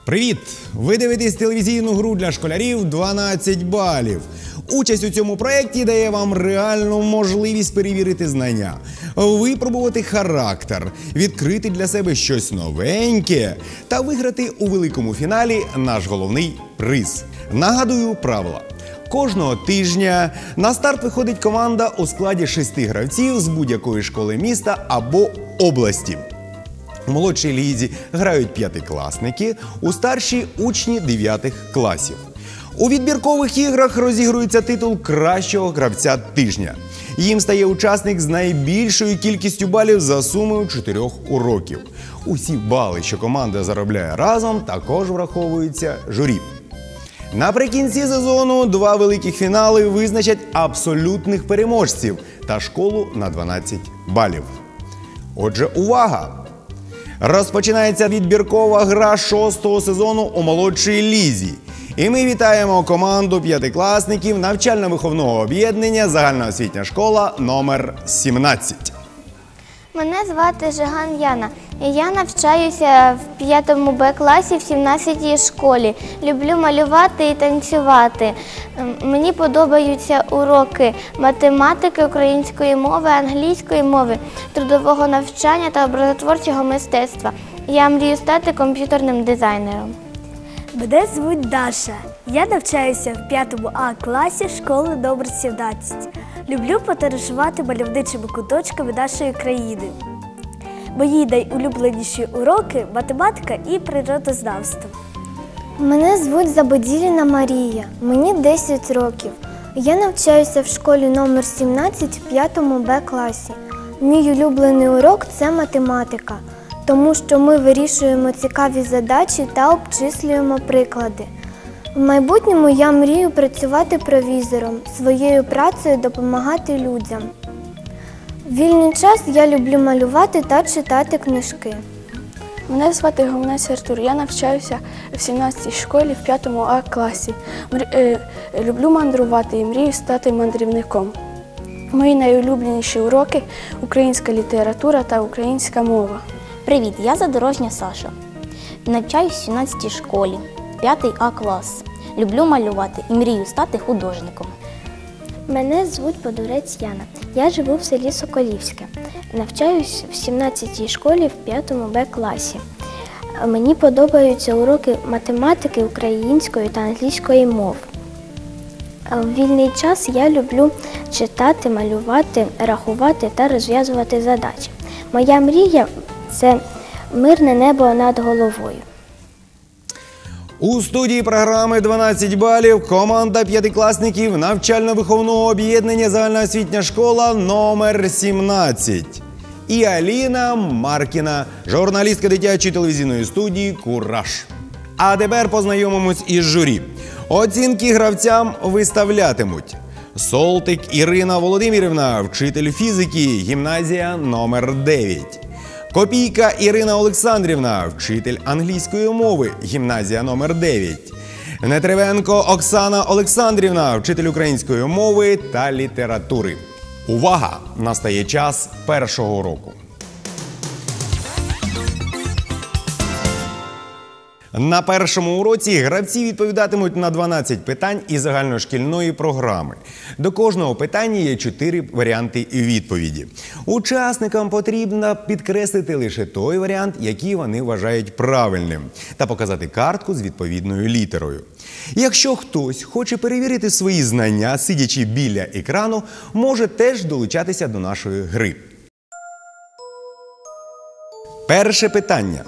Привіт! Ви дивитесь телевізійну гру для школярів «12 балів». Участь у цьому проєкті дає вам реальну можливість перевірити знання, випробувати характер, відкрити для себе щось новеньке та виграти у великому фіналі наш головний приз. Нагадую правила. Кожного тижня на старт виходить команда у складі 6 гравців з будь-якої школи міста або області. У молодшій лізі грають п'ятикласники, у старшій – учні 9 класів. У відбіркових іграх розігрується титул кращого гравця тижня. Їм стає учасник з найбільшою кількістю балів за сумою 4 уроків. Усі бали, що команда заробляє разом, також враховуються журі. Наприкінці сезону 2 великих фінали визначать абсолютних переможців та школу на 12 балів. Отже, увага! Розпочинається відбіркова гра 6-го сезону у молодшій лізі. І ми вітаємо команду п'ятикласників навчально-виховного об'єднання «Загальноосвітня школа номер 17». Мене звати Жиган Яна. Я навчаюся в 5 Б класі в 17-й школі. Люблю малювати і танцювати. Мені подобаються уроки математики, української мови, англійської мови, трудового навчання та образотворчого мистецтва. Я мрію стати комп'ютерним дизайнером. Мене звуть Даша. Я навчаюся в 5 А класі школи номер 17. Люблю подорожувати мальовничими куточками нашої країни. Мої найулюбленіші уроки – математика і природознавство. Мене звуть Забоділіна Марія. Мені 10 років. Я навчаюся в школі номер 17 в 5 Б класі. Мій улюблений урок – це математика, тому що ми вирішуємо цікаві задачі та обчислюємо приклади. В майбутньому я мрію працювати провізором, своєю працею допомагати людям. В вільний час я люблю малювати та читати книжки. Мене звати Гомунець Артур. Я навчаюся в 17-й школі в 5 А класі. Люблю мандрувати і мрію стати мандрівником. Мої найулюбленіші уроки – українська література та українська мова. Привіт, я Задорожня Саша. Навчаюсь в 17-й школі, 5 А клас. Люблю малювати і мрію стати художником. Мене звуть Подурець Яна. Я живу в селі Соколівське. Навчаюсь в 17-й школі в 5 Б класі. Мені подобаються уроки математики, української та англійської мов. В вільний час я люблю читати, малювати, рахувати та розв'язувати задачі. Моя мрія – це мирне небо над головою. У студії програми «12 балів» команда п'ятикласників навчально-виховного об'єднання «Загальноосвітня школа номер 17». І Аліна Маркіна, журналістка дитячої телевізійної студії «Кураж». А тепер познайомимось із журі. Оцінки гравцям виставлятимуть Солтик Ірина Володимирівна, вчитель фізики, гімназія номер 9. Копійка Ірина Олександрівна, вчитель англійської мови, гімназія номер 9. Нетривенко Оксана Олександрівна, вчитель української мови та літератури. Увага! Настає час першого уроку. На першому уроці гравці відповідатимуть на 12 питань із загальношкільної програми. До кожного питання є 4 варіанти відповіді. Учасникам потрібно підкреслити лише той варіант, який вони вважають правильним, та показати картку з відповідною літерою. Якщо хтось хоче перевірити свої знання, сидячи біля екрану, може теж долучатися до нашої гри. Перше питання.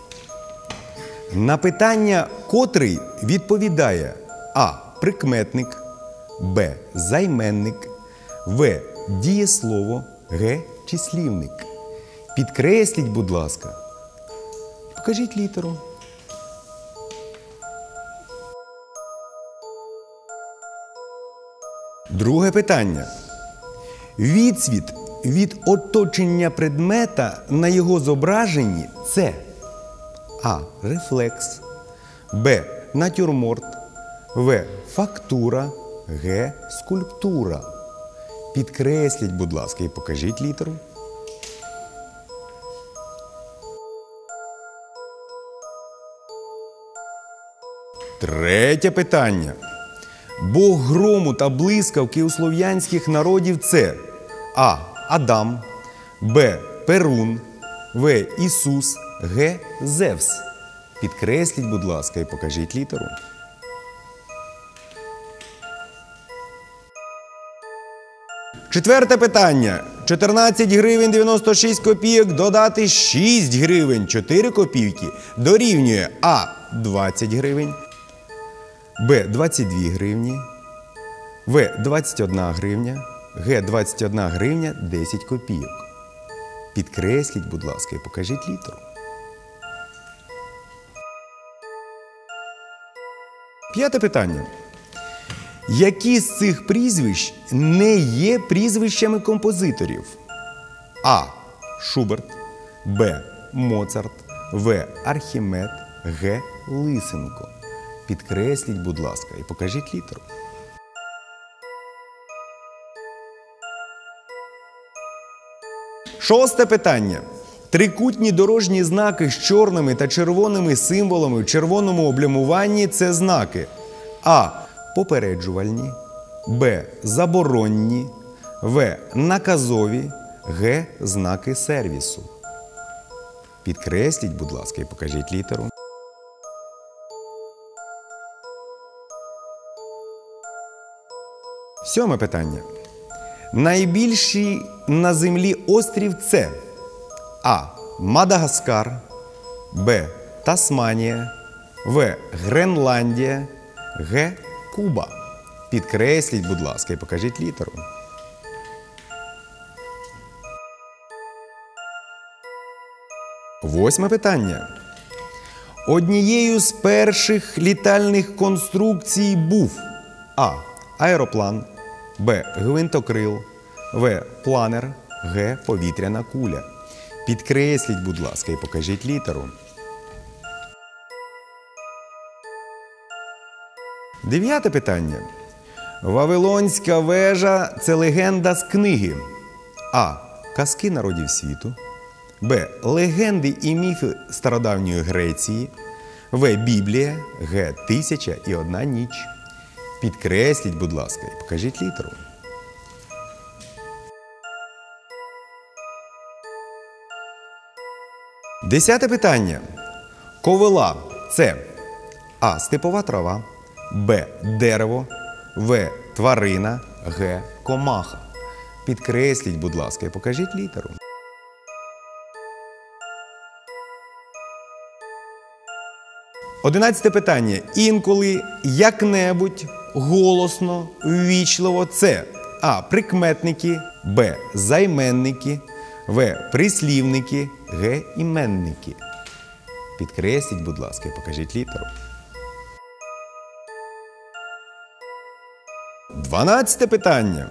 На питання «котрий» відповідає А. Прикметник, Б. Займенник, В. Дієслово, Г. Числівник. Підкресліть, будь ласка. Покажіть літеру. Друге питання. Відсвіт від оточення предмета на його зображенні – це А. Рефлекс, Б. Натюрморт, В. Фактура, Г. Скульптура. Підкресліть, будь ласка, і покажіть літеру. Третє питання. Бог грому та блискавки у слов'янських народів – це А. Адам, Б. Перун, В. Ісус, Г. Зевс. Підкресліть, будь ласка, і покажіть літеру. Четверте питання. 14 гривень 96 копійок додати 6 гривень 4 копійки дорівнює А. 20 гривень, Б. 22 гривні, В. 21 гривня, Г. 21 гривня 10 копійок. Підкресліть, будь ласка, і покажіть літеру. П'яте питання. Які з цих прізвищ не є прізвищами композиторів? А. Шуберт, Б. Моцарт, В. Архімед, Г. Лисенко. Підкресліть, будь ласка, і покажіть літеру. Шосте питання. Трикутні дорожні знаки з чорними та червоними символами в червоному облямуванні – це знаки А. Попереджувальні, Б. Заборонні, В. Наказові, Г. Знаки сервісу. Підкресліть, будь ласка, і покажіть літеру. Сьоме питання. Найбільший на землі острів – це А. Мадагаскар, Б. Тасманія, В. Гренландія, Г. Куба. Підкресліть, будь ласка, і покажіть літеру. Восьме питання. Однією з перших літальних конструкцій був А. Аероплан, Б. Гвинтокрил, В. Планер, Г. Повітряна куля. Підкресліть, будь ласка, і покажіть літеру. Дев'яте питання. Вавилонська вежа – це легенда з книги А. Казки народів світу, Б. Легенди і міфи стародавньої Греції, В. Біблія, Г. 1001 ніч. Підкресліть, будь ласка, і покажіть літеру. Десяте питання. Ковила – це А. Степова трава, Б. Дерево, В. Тварина, Г. Комаха. Підкресліть, будь ласка, і покажіть літеру. Одинадцяте питання. Інколи, як-небудь, голосно, ввічливо – це А. Прикметники, Б. Займенники, В. Прислівники, Г. Іменники. Підкресліть, будь ласка, і покажіть літеру. 12 питання.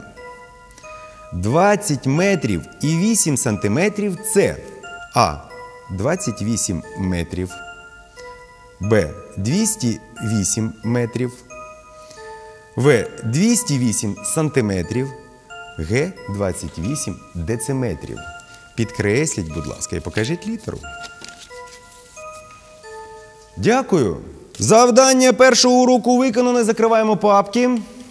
20 метрів і 8 сантиметрів – це А. 28 метрів, Б. 208 метрів, В. 208 сантиметрів, Г. 28 дециметрів. Підкресліть, будь ласка, і покажіть літеру. Дякую. Завдання першого уроку виконане. Закриваємо папки.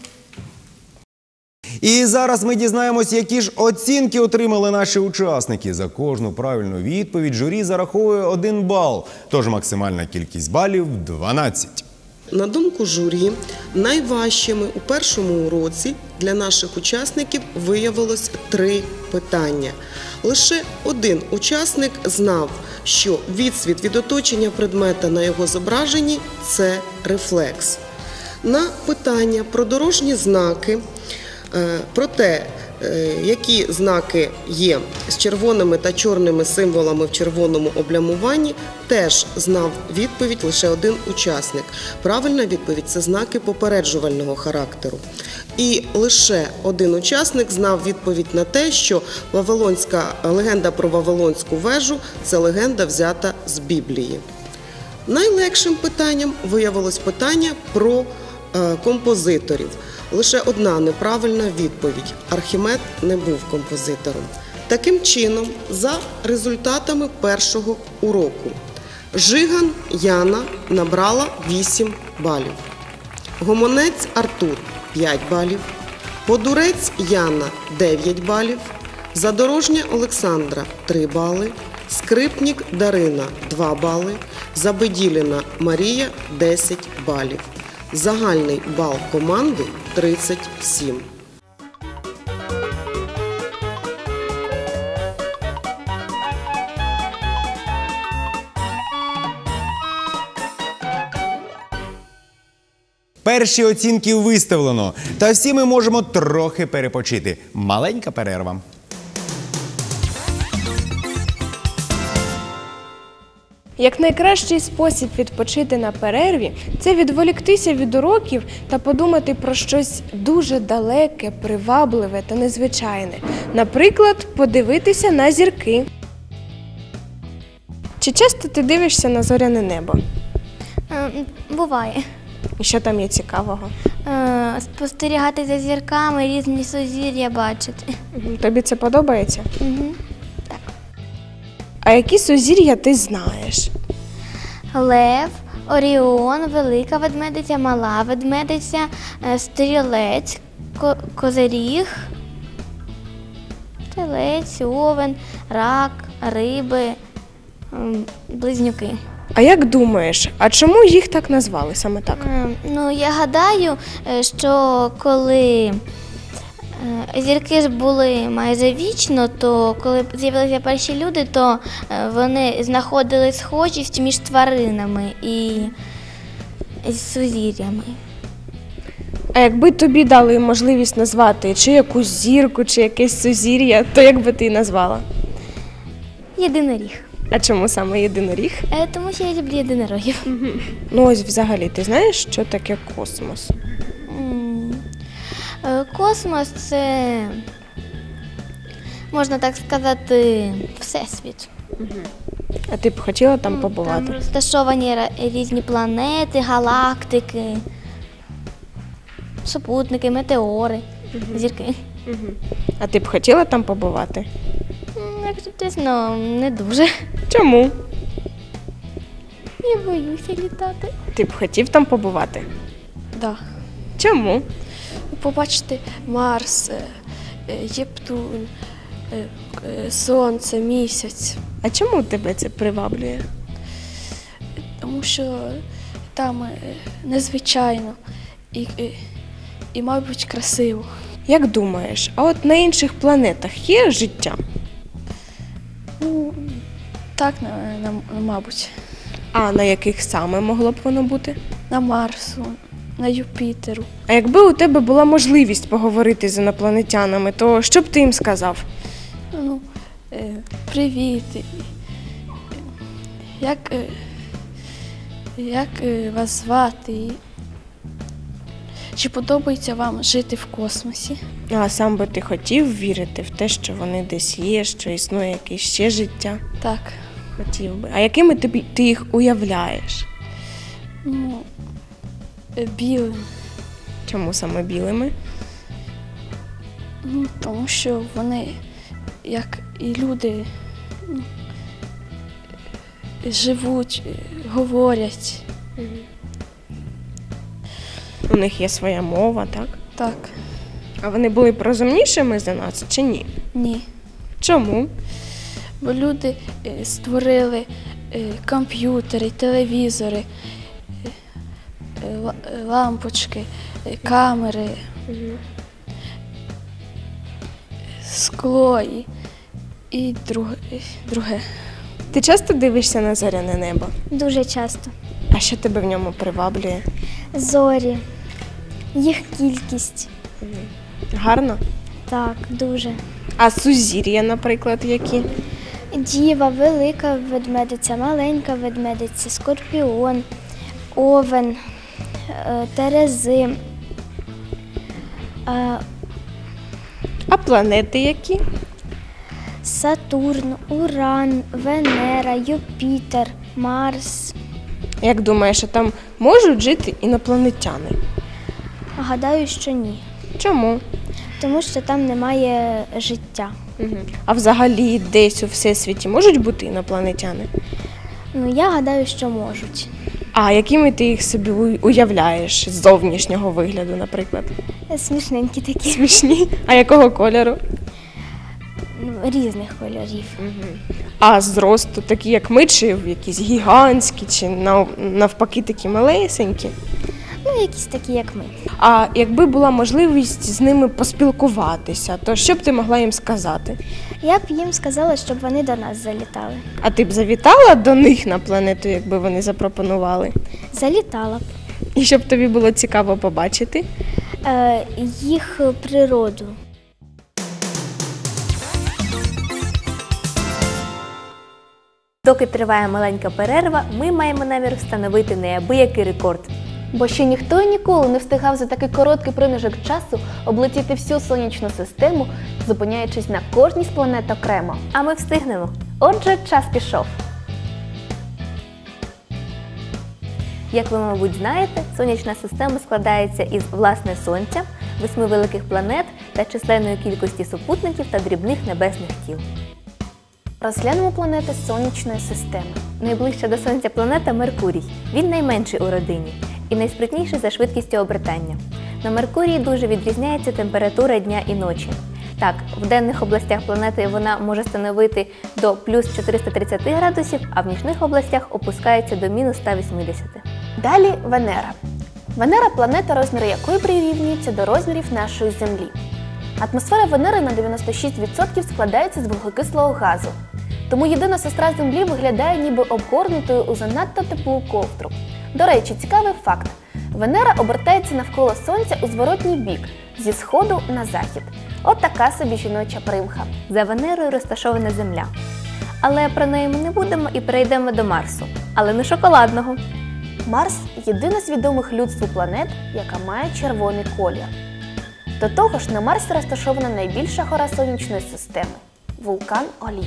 І зараз ми дізнаємось, які ж оцінки отримали наші учасники. За кожну правильну відповідь журі зараховує 1 бал, тож максимальна кількість балів – 12. На думку журі, найважчими у першому уроці для наших учасників виявилось 3 питання. Лише один учасник знав, що відсвіт від оточення предмета на його зображенні – це рефлекс. На питання про дорожні знаки, про те, які знаки є з червоними та чорними символами в червоному облямуванні, теж знав відповідь лише один учасник. Правильна відповідь – це знаки попереджувального характеру. І лише один учасник знав відповідь на те, що легенда про Вавилонську вежу – це легенда, взята з Біблії. Найлегшим питанням виявилось питання про композиторів. Лише одна неправильна відповідь – Архімед не був композитором. Таким чином, за результатами першого уроку, Жиган Яна набрала 8 балів. Гомонець Артур – 5 балів. Подурець Яна – 9 балів. Задорожня Олександра – 3 бали. Скрипнік Дарина – 2 бали. Забеділіна Марія – 10 балів. Загальний бал команди – 37. Перші оцінки виставлено, та всі ми можемо трохи перепочити. Маленька перерва. Як найкращий спосіб відпочити на перерві – це відволіктися від уроків та подумати про щось дуже далеке, привабливе та незвичайне. Наприклад, подивитися на зірки. Чи часто ти дивишся на зоряне небо? Буває. І що там є цікавого? Спостерігати за зірками, різні сузір'я бачити. Тобі це подобається? Угу. А які сузір'я ти знаєш? Лев, Оріон, Велика ведмедиця, Мала ведмедиця, Стрілець, Козиріг, Телець, Овен, Рак, Риби, Близнюки. А як думаєш, а чому їх так назвали саме так? Ну, я гадаю, що коли зірки ж були майже вічно, то коли з'явилися перші люди, то вони знаходили схожість між тваринами і сузір'ями. А якби тобі дали можливість назвати чи якусь зірку, чи якесь сузір'я, то як би ти назвала? Єдиноріг. А чому саме єдиноріг? Тому що я люблю єдинорогів. Ну ось взагалі, ти знаєш, що таке космос? Космос – це, можна так сказати, всесвіт. А ти б хотіла там побувати? Там розташовані різні планети, галактики, супутники, метеори, зірки. А ти б хотіла там побувати? Якщо чесно, не дуже. Чому? Я боюся літати. Ти б хотів там побувати? Да. Чому? Побачити Марс, Єптун, Сонце, Місяць. А чому тебе це приваблює? Тому що там незвичайно і, мабуть, красиво. Як думаєш, а от на інших планетах є життя? Ну, так, мабуть. А на яких саме могло б воно бути? На Марсу, на Юпітеру. А якби у тебе була можливість поговорити з інопланетянами, то що б ти їм сказав? Ну, привіт. Як вас звати? Чи подобається вам жити в космосі? А сам би ти хотів вірити в те, що вони десь є, що існує якесь ще життя? Так. Хотів би. А якими ти їх уявляєш? Ну, білим. Чому саме білими? Ну, тому що вони, як і люди, живуть, говорять. У них є своя мова, так? Так. А вони були б розумнішими за нас чи ні? Ні. Чому? Бо люди створили комп'ютери, телевізори, лампочки, камери, скло і друге. Ти часто дивишся на зоряне небо? Дуже часто. А що тебе в ньому приваблює? Зорі, їх кількість. Гарно? Так, дуже. А сузір'я, наприклад, які? Діва, велика ведмедиця, маленька ведмедиця, скорпіон, овен, терези. А планети які? Сатурн, Уран, Венера, Юпітер, Марс. Як думаєш, а там можуть жити інопланетяни? Гадаю, що ні. Чому? Тому що там немає життя. А взагалі десь у всесвіті можуть бути інопланетяни? Ну, я гадаю, що можуть. А якими ти їх собі уявляєш з зовнішнього вигляду, наприклад? Смішненькі такі. Смішні. А якого кольору? Різних кольорів. А зросту такі, як ми, чи якісь гігантські, чи навпаки такі малесенькі? Ну, якісь такі, як ми. А якби була можливість з ними поспілкуватися, то що б ти могла їм сказати? Я б їм сказала, щоб вони до нас залітали. А ти б завітала до них на планету, якби вони запропонували? Залітала б. І щоб тобі було цікаво побачити? Їх природу. Доки триває маленька перерва, ми маємо намір встановити неабиякий рекорд. Бо ще ніхто і ніколи не встигав за такий короткий проміжок часу облетіти всю сонячну систему, зупиняючись на кожній з планет окремо. А ми встигнемо. Отже, час пішов. Як ви, мабуть, знаєте, сонячна система складається із власне Сонця, 8 великих планет та численної кількості супутників та дрібних небесних тіл. Розглянемо планети сонячної системи. Найближча до Сонця планета – Меркурій. Він найменший у родині і найспритніший за швидкістю обертання. На Меркурії дуже відрізняється температура дня і ночі. Так, в денних областях планети вона може становити до плюс 430 градусів, а в нічних областях опускається до мінус 180. Далі Венера. Венера – планета, розміри якої прирівнюється до розмірів нашої Землі. Атмосфера Венери на 96% складається з вуглекислого газу. Тому єдина сестра Землі виглядає ніби обгорнутою у занадто теплу ковдру. До речі, цікавий факт. Венера обертається навколо Сонця у зворотній бік, зі сходу на захід. От така собі жіноча примха. За Венерою розташована Земля. Але про неї ми не будемо і перейдемо до Марсу. Але не шоколадного. Марс – єдина з відомих людству планет, яка має червоний колір. До того ж, на Марсі розташована найбільша гора сонячної системи – вулкан Олімп.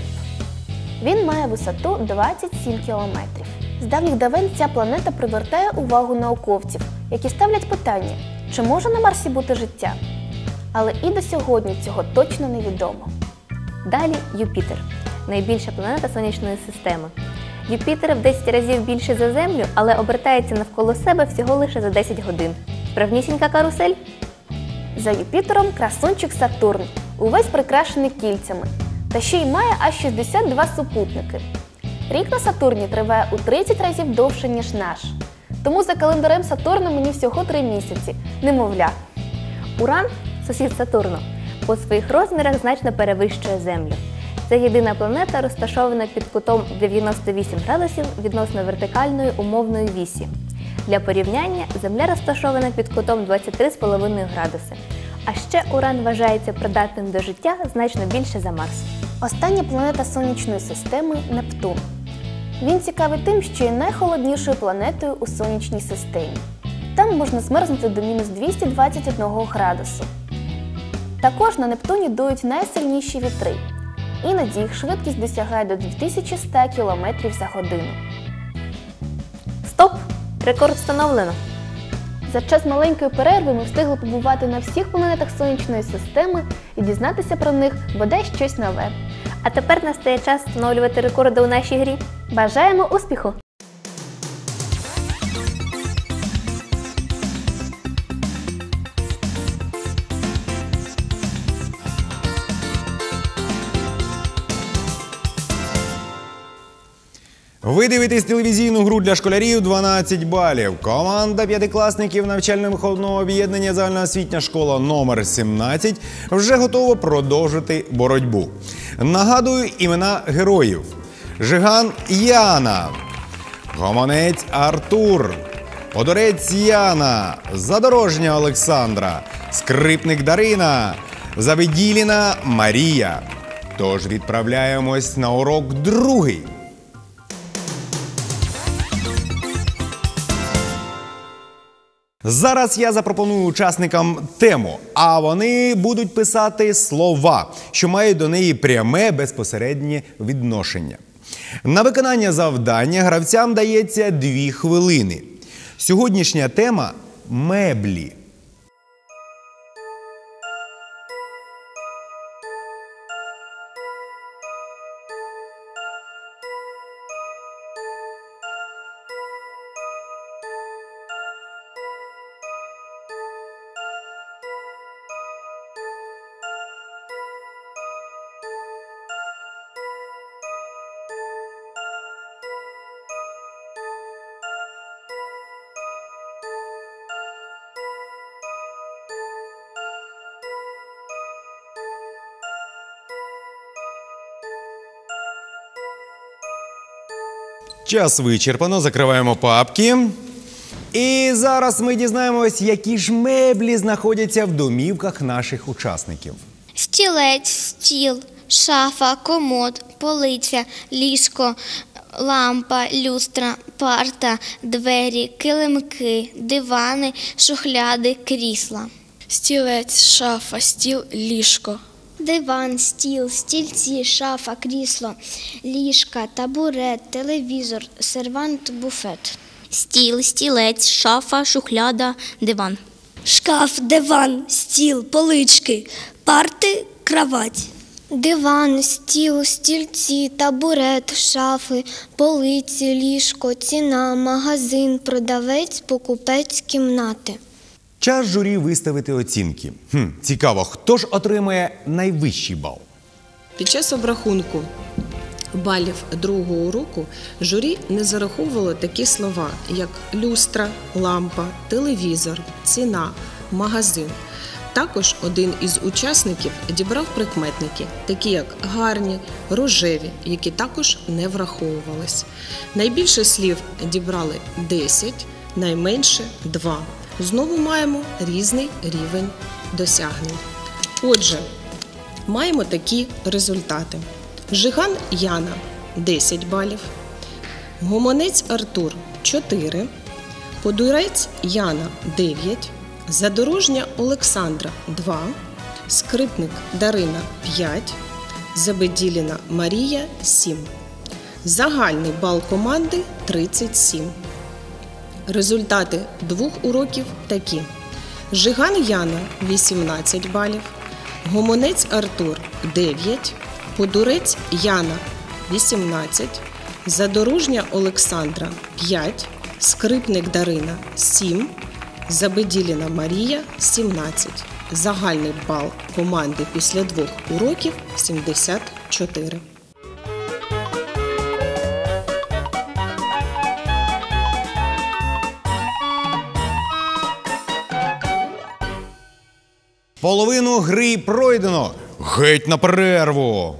Він має висоту 27 кілометрів. З давніх давен ця планета привертає увагу науковців, які ставлять питання, чи може на Марсі бути життя? Але і до сьогодні цього точно невідомо. Далі Юпітер – найбільша планета сонячної системи. Юпітер в 10 разів більше за Землю, але обертається навколо себе всього лише за 10 годин. Справнісінька карусель? За Юпітером красунчик Сатурн, увесь прикрашений кільцями, та ще й має аж 62 супутники. Рік на Сатурні триває у 30 разів довше, ніж наш. Тому за календарем Сатурна мені всього 3 місяці, немовля. Уран, сусід Сатурну, по своїх розмірах значно перевищує Землю. Це єдина планета, розташована під кутом 98 градусів відносно вертикальної умовної вісі. Для порівняння, Земля розташована під кутом 23,5 градуси. А ще Уран вважається придатним до життя значно більше за Марс. Остання планета сонячної системи – Нептун. Він цікавий тим, що є найхолоднішою планетою у сонячній системі. Там можна змерзнути до мінус 221 градусу. Також на Нептуні дують найсильніші вітри. Іноді їх швидкість досягає до 2100 км за годину. Стоп! Рекорд встановлено! За час маленької перерви ми встигли побувати на всіх планетах сонячної системи і дізнатися про них бодай щось нове. А тепер настає час встановлювати рекорди у нашій грі. Бажаємо успіху! Ви дивитесь телевізійну гру для школярів «12 балів». Команда п'ятикласників навчально-виховного об'єднання «Загальноосвітня школа номер 17» вже готова продовжити боротьбу. Нагадую імена героїв. Жиган Яна, Гомонець Артур, Подорець Яна, Задорожня Олександра, Скрипник Дарина, Завиділіна Марія. Тож відправляємось на урок другий. Зараз я запропоную учасникам тему, а вони будуть писати слова, що мають до неї пряме безпосереднє відношення. На виконання завдання гравцям дається 2 хвилини. Сьогоднішня тема – меблі. Час вичерпано, закриваємо папки. І зараз ми дізнаємось, які ж меблі знаходяться в домівках наших учасників. Стілець, стіл, шафа, комод, полиця, ліжко, лампа, люстра, парта, двері, килимки, дивани, шухляди, крісла. Стілець, шафа, стіл, ліжко. Диван, стіл, стільці, шафа, крісло, ліжка, табурет, телевізор, сервант, буфет. Стіл, стілець, шафа, шухляда, диван. Шкаф, диван, стіл, полички, парти, кровать. Диван, стіл, стільці, табурет, шафи, полиці, ліжко, ціна, магазин, продавець, покупець, кімнати. Час журі виставити оцінки. Цікаво, хто ж отримає найвищий бал? Під час обрахунку балів другого уроку журі не зараховувало такі слова, як люстра, лампа, телевізор, ціна, магазин. Також один із учасників дібрав прикметники, такі як гарні, рожеві, які також не враховувались. Найбільше слів дібрали 10, найменше 2. Знову маємо різний рівень досягнень. Отже, маємо такі результати. Жиган Яна – 10 балів, Гомонець Артур – 4, Подурець Яна – 9, Задорожня Олександра – 2, Скрипник Дарина – 5, Забеділіна Марія – 7. Загальний бал команди – 37. Результати двох уроків такі. Жиган Яна – 18 балів, Гомонець Артур – 9, Подурець Яна – 18, Задорожня Олександра – 5, Скрипник Дарина – 7, Забеділіна Марія – 17. Загальний бал команди після двох уроків – 74. Половину гри пройдено. Геть на перерву!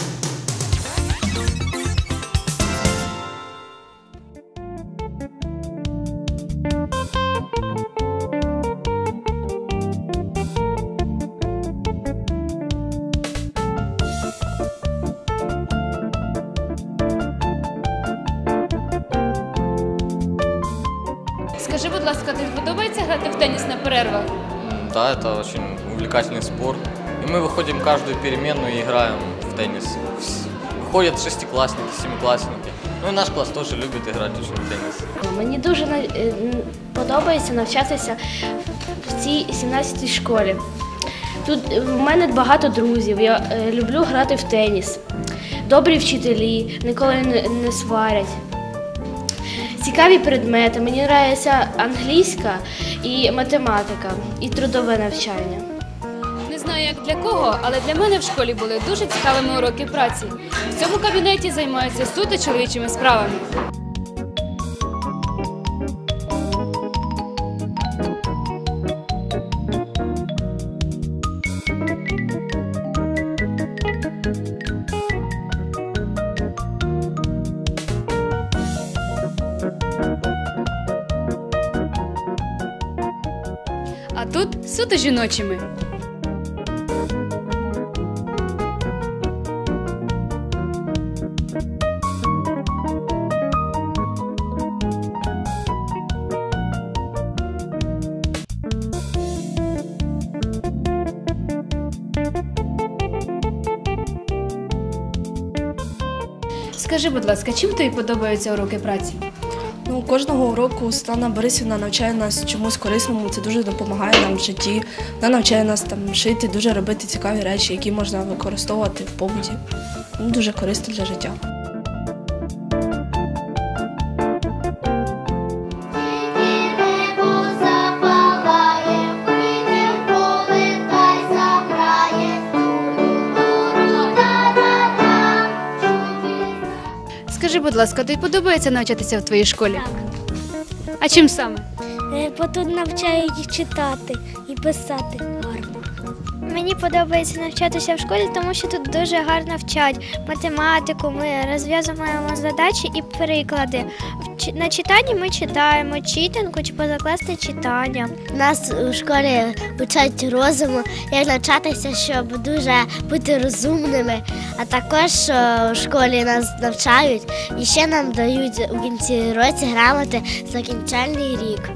Скажи, будь ласка, тобі подобається грати в теніс на перервах? Да, это очень увлекательный спорт. И мы выходим каждую переменную и играем в теннис. Ходят шестиклассники, семиклассники. Ну и наш класс тоже любит играть очень в теннис. Мені дуже подобається навчатися в цій 17-й школі. Тут в мене багато друзів, я люблю грати в теніс. Добрі вчителі, ніколи не сварять. Цікаві предмети, мені подобається англійська і математика, і трудове навчання. Не знаю, як для кого, але для мене в школі були дуже цікавими уроки праці. В цьому кабінеті займаються суто чоловічими справами. А тут суто жіночими. Скажи, будь ласка, чим тобі подобаються уроки праці? Кожного уроку Світлана Борисівна навчає нас чомусь корисному, це дуже допомагає нам в житті. Вона навчає нас шити, дуже робити цікаві речі, які можна використовувати в побуті. Дуже корисно для життя. Скажи, будь ласка, тобі подобається навчатися в твоїй школі? Так. А чим саме? Бо тут навчають читати і писати гарно. Мені подобається навчатися в школі, тому що тут дуже гарно вчать математику, ми розв'язуємо задачі і приклади. На читанні ми читаємо читанку чи позакласне читання. Нас у школі вчать розуму, як навчатися, щоб дуже бути розумними. А також у школі нас навчають і ще нам дають у кінці році грамоти за закінчальний рік.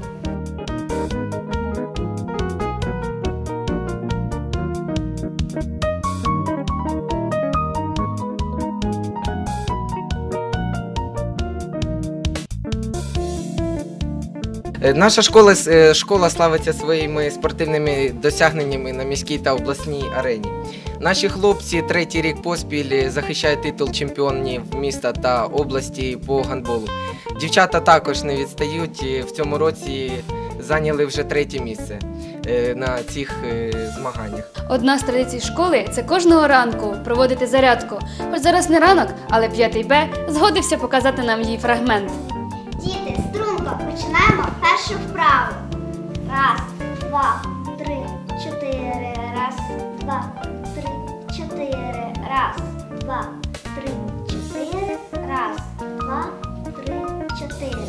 Наша школа славиться своїми спортивними досягненнями на міській та обласній арені. Наші хлопці третій рік поспіль захищають титул чемпіонів міста та області по гандболу. Дівчата також не відстають, в цьому році зайняли вже третє місце на цих змаганнях. Одна з традицій школи – це кожного ранку проводити зарядку. Хоч зараз не ранок, але 5 Б згодився показати нам її фрагмент. Діти, струнко, починаємо першу вправу. Раз, два, три, чотири. Раз, два, три, чотири. Раз, два, три, чотири. Раз, два, три, чотири.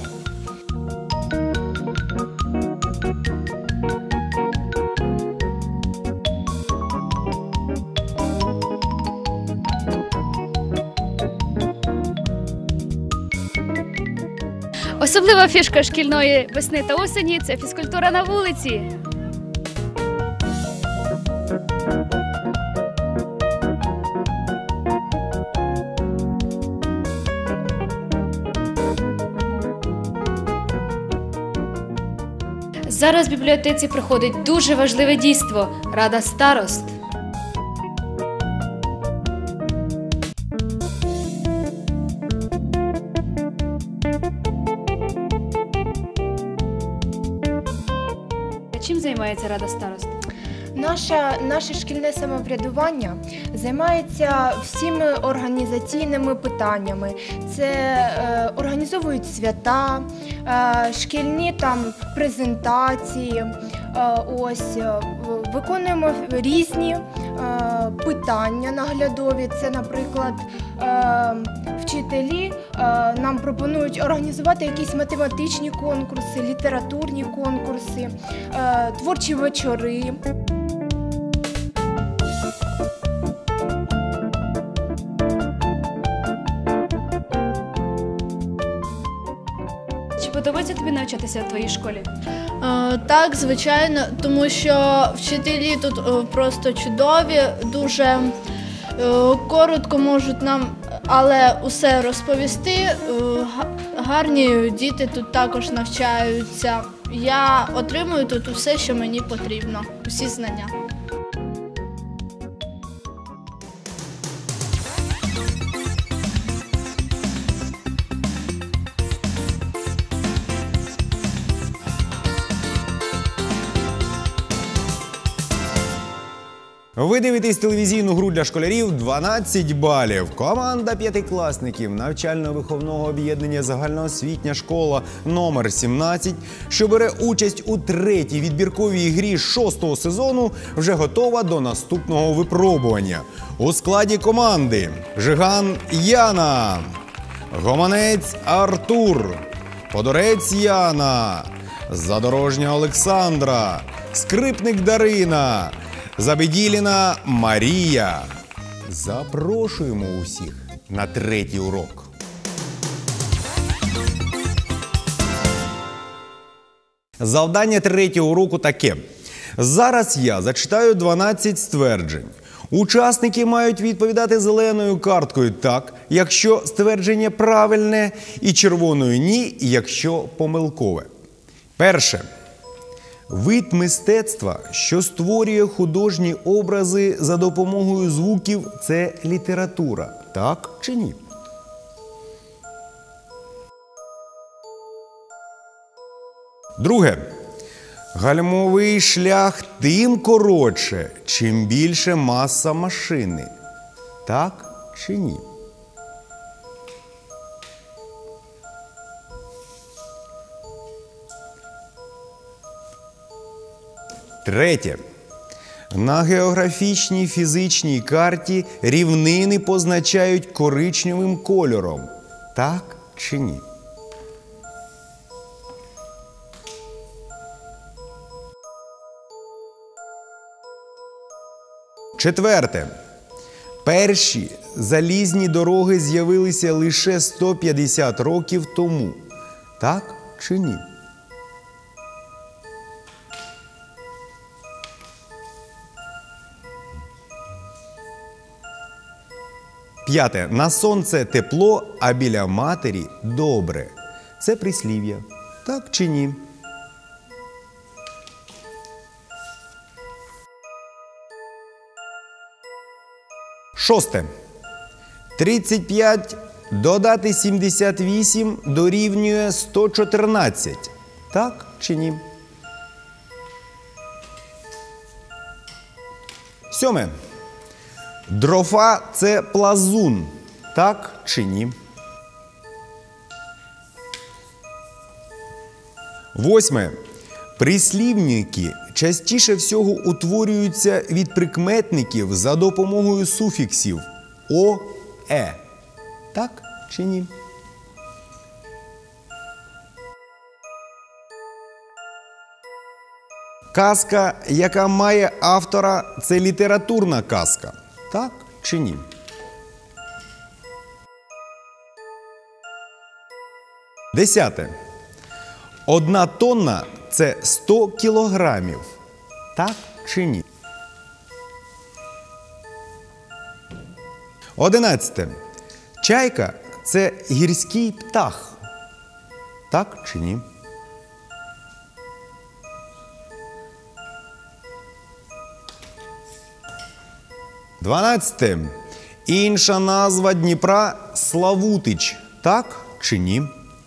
Особлива фішка шкільної весни та осені – це фізкультура на вулиці. Зараз в бібліотеці проходить дуже важливе дійство – Рада старост. Чим займається Рада старост? Наше шкільне самоврядування займається всіми організаційними питаннями. Це організовують свята, шкільні презентації. Виконуємо різні питання наглядові. Це, наприклад, вчителі нам пропонують організувати якісь математичні конкурси, літературні конкурси, творчі вечори. Чи подобається тобі навчатися в твоїй школі? Так, звичайно, тому що вчителі тут просто чудові, дуже коротко можуть нам, але усе розповісти. Гарні діти тут також навчаються. Я отримую тут усе, що мені потрібно, усі знання. Ви дивитесь телевізійну гру для школярів «12 балів». Команда п'ятикласників навчально-виховного об'єднання «Загальноосвітня школа номер 17», що бере участь у третій відбірковій грі 6-го сезону, вже готова до наступного випробування. У складі команди Жиган Яна, Гомонець Артур, Подорець Яна, Задорожня Олександра, Скрипник Дарина, Забеділіна Марія. Запрошуємо усіх на третій урок. Завдання третього уроку таке. Зараз я зачитаю 12 стверджень. Учасники мають відповідати зеленою карткою «так», якщо ствердження правильне, і червоною «ні», якщо помилкове. Перше. Вид мистецтва, що створює художні образи за допомогою звуків – це література. Так чи ні? Друге. Гальмовий шлях тим коротше, чим більше маса машини. Так чи ні? Третє. На географічній фізичній карті рівнини позначають коричневим кольором. Так чи ні? Четверте. Перші залізні дороги з'явилися лише 150 років тому. Так чи ні? П'яте. На сонце тепло, а біля матері добре. Це прислів'я. Так чи ні? Шосте. 35 додати 78 дорівнює 114. Так чи ні? Сьоме. Дрова – це плазун. Так чи ні? Восьме. Прислівники частіше всього утворюються від прикметників за допомогою суфіксів «о», «е». Так чи ні? Казка, яка має автора, це літературна казка. Так чи ні? Десяте. 1 тонна – це 100 кілограмів. Так чи ні? 11. Чайка – це гірський птах. Так чи ні? 12. Інша назва Дніпра – Славутич. Так чи ні?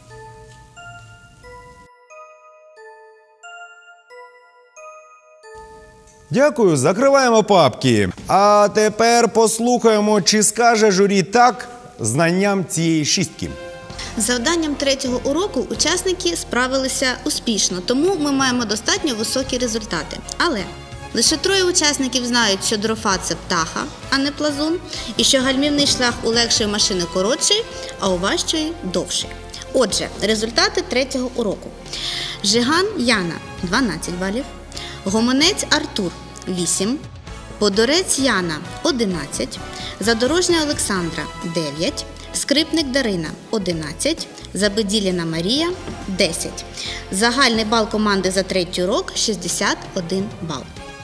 Дякую, закриваємо папки. А тепер послухаємо, чи скаже журі так знанням цієї шістки. З завданням 3-го уроку учасники справилися успішно, тому ми маємо достатньо високі результати. Але лише 3 учасників знають, що дрова – це птаха, а не плазун, і що гальмівний шлях у легшої машини коротший, а у важчої – довший. Отже, результати 3-го уроку. Жиган Яна – 12 балів, Гомонець Артур – 8, Подорець Яна – 11, Задорожня Олександра – 9, Скрипник Дарина – 11, Забеділіна Марія – 10. Загальний бал команди за 3-й урок – 61 бал.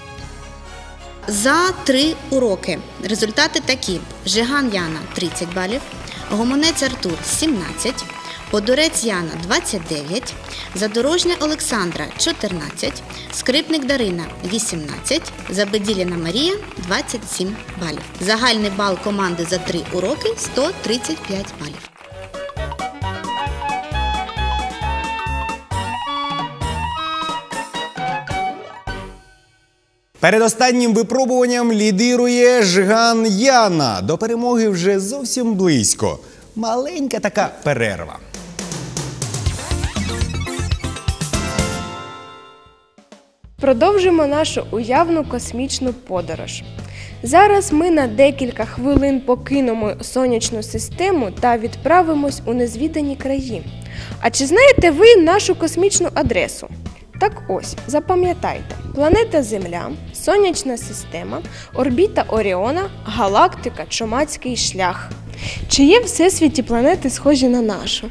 За 3 уроки результати такі. Жиган Яна – 30 балів, Гомонець Артур – 17, Подорець Яна – 29, Задорожня Олександра – 14, Скрипник Дарина – 18, Забеділіна Марія – 27 балів. Загальний бал команди за 3 уроки – 135 балів. Перед останнім випробуванням лідирує Жиган Яна. До перемоги вже зовсім близько. Маленька така перерва. Продовжимо нашу уявну космічну подорож. Зараз ми на декілька хвилин покинемо сонячну систему та відправимось у незвідані краї. А чи знаєте ви нашу космічну адресу? Так ось, запам'ятайте. Планета Земля, Сонячна система, орбіта Оріона, галактика Чумацький шлях. Чи є в Всесвіті планети, схожі на нашу?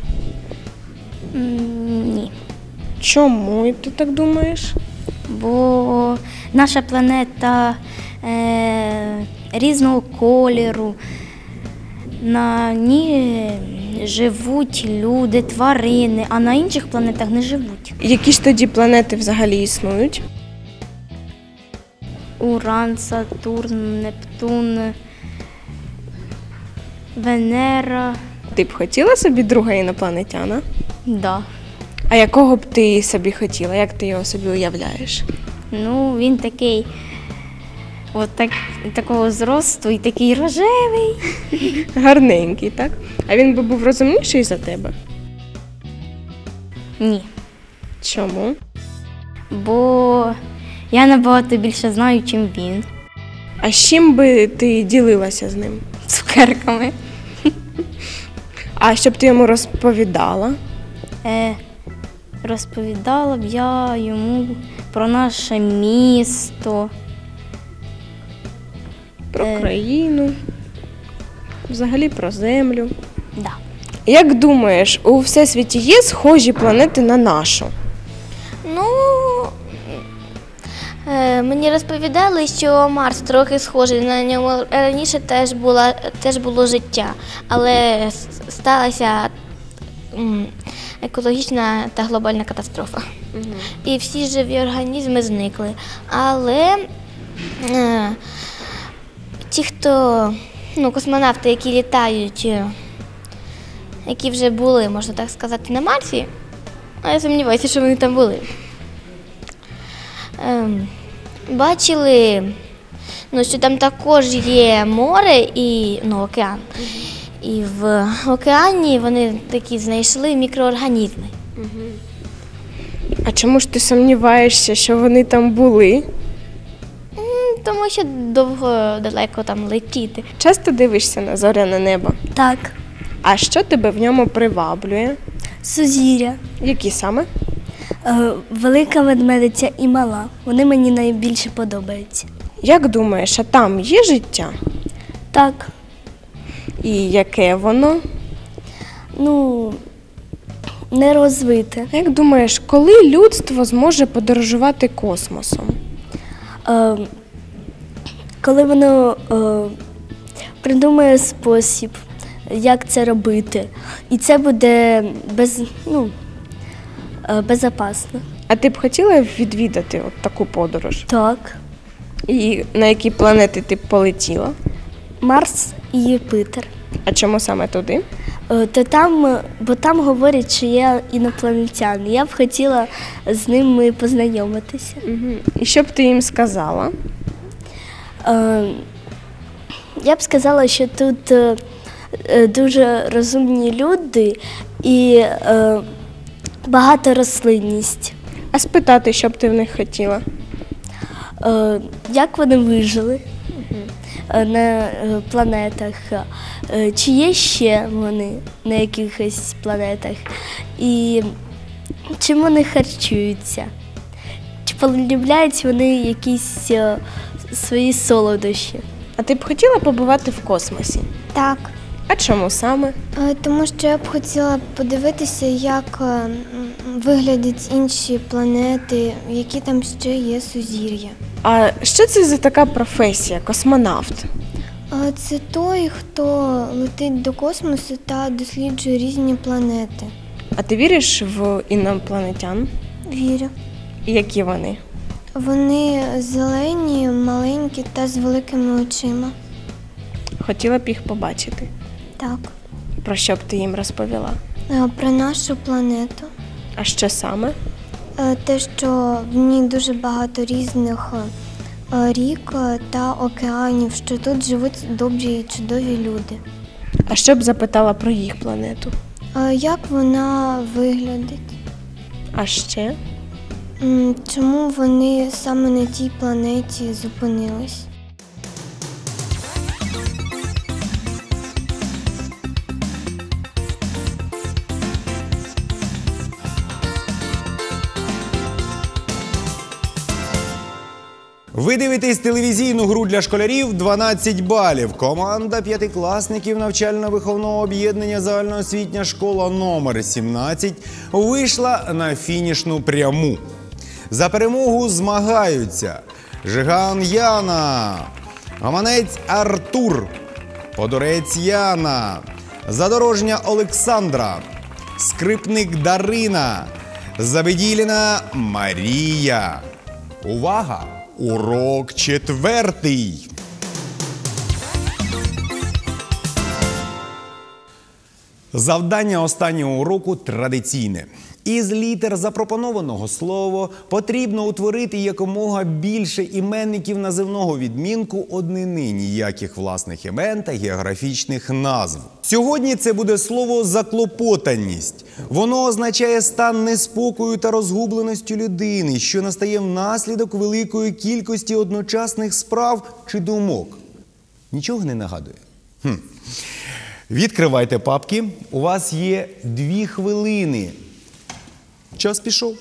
Ні. Чому ти так думаєш? Бо наша планета різного кольору, на ній живуть люди, тварини, а на інших планетах не живуть. Які ж тоді планети взагалі існують? Уран, Сатурн, Нептун, Венера. Ти б хотіла собі друга інопланетяна? Да. А якого б ти собі хотіла? Як ти його собі уявляєш? Ну, він такий, такого зросту і такий рожевий. Гарненький, так? А він би був розумніший за тебе? Ні. Чому? Бо Я набагато більше знаю, чим він. А з чим би ти ділилася з ним? Цукерками. А щоб ти йому розповідала? Розповідала б я йому про наше місто. Про країну, взагалі про землю. Да. Як думаєш, у Всесвіті є схожі планети на нашу? Ну, мені розповідали, що Марс трохи схожий, на ньому раніше теж було життя, але сталася екологічна та глобальна катастрофа. І всі живі організми зникли. Але ті, хто, космонавти, які літають, які вже були, можна так сказати, на Марсі, а я сумніваюся, що вони там були, бачили, що там також є море і океан. І в океані вони такі знайшли мікроорганізми. А чому ж ти сумніваєшся, що вони там були? Тому що довго, далеко там летіти. Часто дивишся на зоряне небо? Так. А що тебе в ньому приваблює? Сузір'я. Які саме? Велика ведмедиця і мала. Вони мені найбільше подобаються. Як думаєш, а там є життя? Так. І яке воно? Не розвите. Як думаєш, коли людство зможе подорожувати космосом? Коли воно придумає спосіб, як це робити. І це буде безпечно. А ти б хотіла відвідати таку подорож? Так. І на які планети ти б полетіла? Марс і Юпитер. А чому саме туди? Бо там говорять, що є інопланетяни. Я б хотіла з ними познайомитися. І що б ти їм сказала? Я б сказала, що тут дуже розумні люди і багата рослинність. А спитати, що б ти в них хотіла? Як вони вижили на планетах? Чи є ще вони на якихось планетах? І чим вони харчуються? Чи полюбляють вони якісь свої солодощі? А ти б хотіла побувати в космосі? Так. А чому саме? Тому що я б хотіла подивитися, як виглядять інші планети, які там ще є сузір'я. А що це за така професія, космонавт? Це той, хто летить до космосу та досліджує різні планети. А ти віриш в інопланетян? Вірю. І які вони? Вони зелені, маленькі та з великими очима. Хотіла б їх побачити? Так. Про що б ти їм розповіла? Про нашу планету. А що саме? Те, що в ній дуже багато різних рік та океанів, що тут живуть добрі і чудові люди. А що б запитала про їх планету? Як вона виглядить? А ще? Чому вони саме на тій планеті зупинились? Ви дивитесь телевізійну гру для школярів «12 балів». Команда п'ятикласників навчально-виховного об'єднання «Загальноосвітня школа номер 17» вийшла на фінішну пряму. За перемогу змагаються Жиган Яна, Гаманець Артур, Подорець Яна, Задорожня Олександра, Скрипник Дарина, Забеділіна Марія. Увага! Урок 4. Завдання останнього уроку традиційне. Із літер запропонованого слова потрібно утворити якомога більше іменників називного відмінку однини, ніяких власних імен та географічних назв. Сьогодні це буде слово «заклопотаність». Воно означає стан неспокою та розгубленості людини, що настає внаслідок великої кількості одночасних справ чи думок. Нічого не нагадує? Відкривайте папки. У вас є 2 хвилини. Час пішов.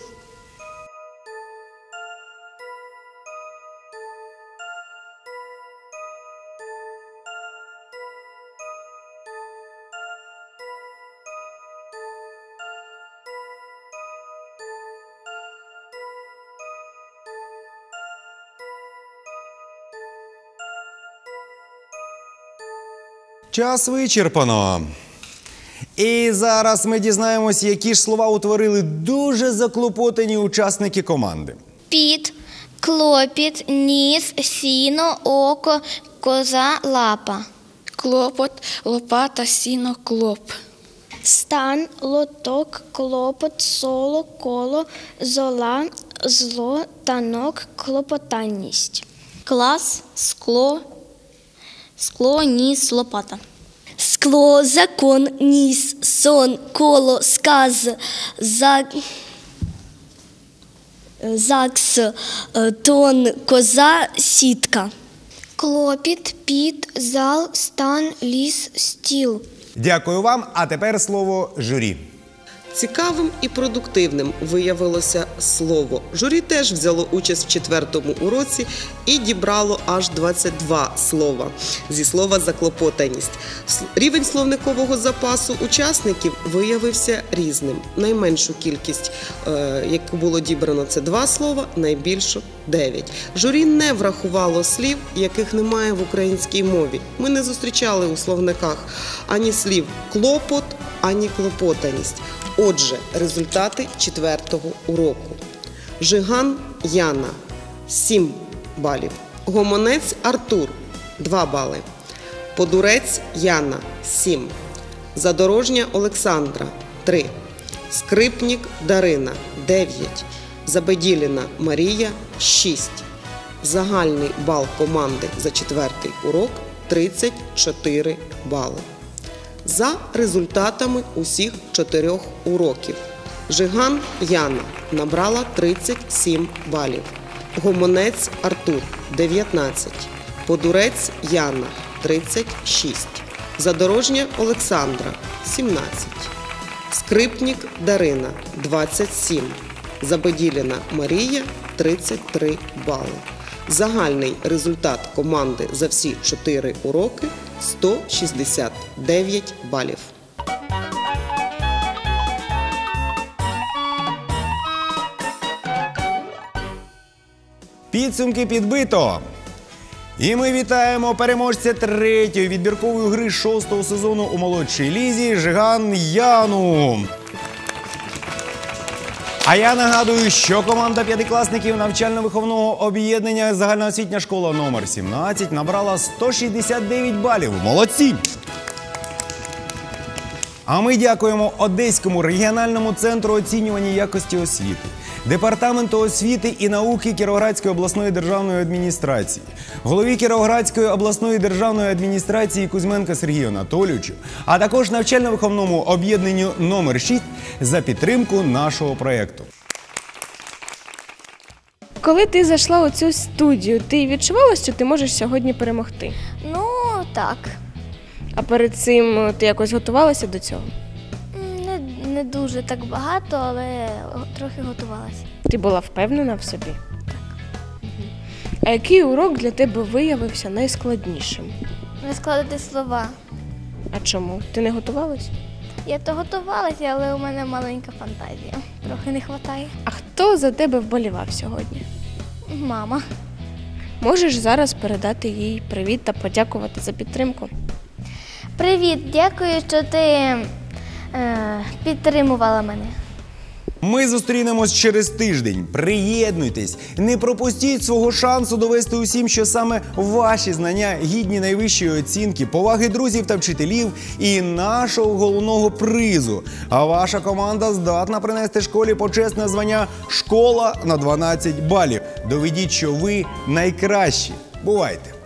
Час вичерпано. І зараз ми дізнаємось, які ж слова утворили дуже заклопотані учасники команди. Піт, клопіт, ніс, сіно, око, коза, лапа. Клопот, лопата, сіно, клоп. Стан, лоток, клопот, соло, коло, зола, зло, танок, клопотанність. Клас, скло, ніс, лопата. Скло, закон, ніс, сон, коло, сказ, ЗАГС, тон, коза, сітка. Клопіт, піт, зал, стан, ліс, стіл. Дякую вам, а тепер слово журі. Цікавим і продуктивним виявилося слово. Журі теж взяло участь в 4-му уроці і дібрало аж 22 слова зі слова «заклопотаність». Рівень словникового запасу учасників виявився різним. Найменшу кількість, яку було дібрано, це 2 слова, найбільшу – 9. Журі не врахувало слів, яких немає в українській мові. Ми не зустрічали у словниках ані слів «клопот», ані «клопотаність». Отже, результати 4-го уроку. Жиган Яна – 7 балів. Гомонець Артур – 2 бали. Подурець Яна – 7. Задорожня Олександра – 3. Скрипнік Дарина – 9. Забеділіна Марія – 6. Загальний бал команди за 4-й урок – 34 бали. За результатами усіх 4 уроків. Жиган Яна набрала 37 балів. Гомонець Артур – 19. Подурець Яна – 36. Задорожня Олександра – 17. Скрипнік Дарина – 27. Забеділіна Марія – 33 бали. Загальний результат команди за всі 4 уроки – 169 балів. Підсумки підбито. І ми вітаємо переможця 3-ї відбіркової гри 6-го сезону у молодшій лізі Жиган Яну. А я нагадую, що команда 5-класників навчально-виховного об'єднання «Загальноосвітня школа номер 17» набрала 169 балів. Молодці! А ми дякуємо Одеському регіональному центру оцінювання якості освіти, Департаменту освіти і науки Кіровоградської обласної державної адміністрації, голові Кіровоградської обласної державної адміністрації Кузьменка Сергію Анатолійовичу, а також навчально-виховному об'єднанню номер 6 за підтримку нашого проєкту. Коли ти зайшла у цю студію, ти відчувала, що ти можеш сьогодні перемогти? Ну, так. А перед цим ти якось готувалася до цього? Не дуже так багато, але трохи готувалася. Ти була впевнена в собі? Так. А який урок для тебе виявився найскладнішим? Не складати слова. А чому? Ти не готувалась? Я то готувалася, але у мене маленька фантазія. Трохи не вистачає. А хто за тебе вболівав сьогодні? Мама. Можеш зараз передати їй привіт та подякувати за підтримку? Привіт, дякую, що ти підтримувала мене. Ми зустрінемось через тиждень. Приєднуйтесь, не пропустіть свого шансу довести усім, що саме ваші знання гідні найвищої оцінки, поваги друзів та вчителів і нашого головного призу. А ваша команда здатна принести школі почесне звання «Школа на 12 балів». Доведіть, що ви найкращі. Бувайте!